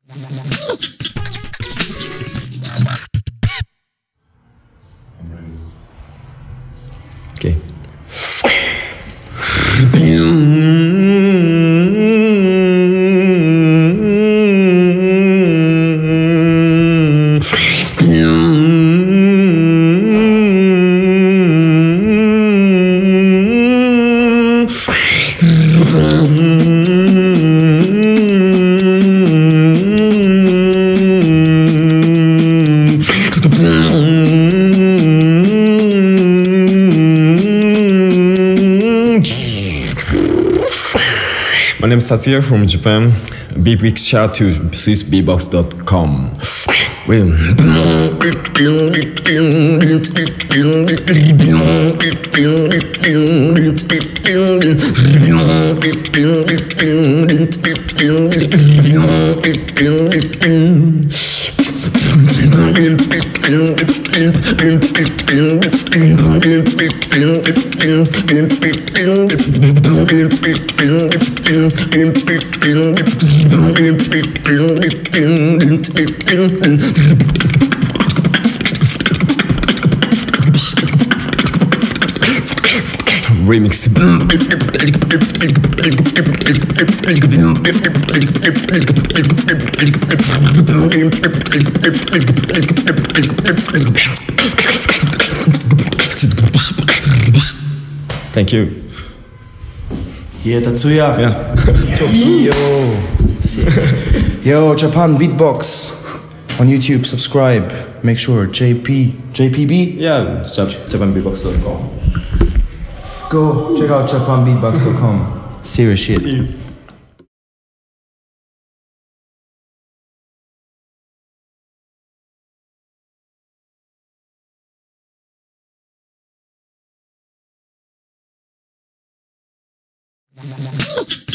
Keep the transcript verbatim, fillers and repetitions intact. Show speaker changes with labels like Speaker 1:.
Speaker 1: Okay.
Speaker 2: My name is Tatsuya from Japan. Big big shout to Swiss beatbox dot com. Remix. Thank you.
Speaker 3: Yeah, Tatsuya.
Speaker 2: Yeah.
Speaker 3: Tokio. Yo, Japan Beatbox on YouTube. Subscribe. Make sure J P J P B.
Speaker 2: Yeah, Japan beatbox dot com.
Speaker 3: Go check out Japan Beatbox dot com. Serious shit.
Speaker 2: See you.
Speaker 1: Thank you.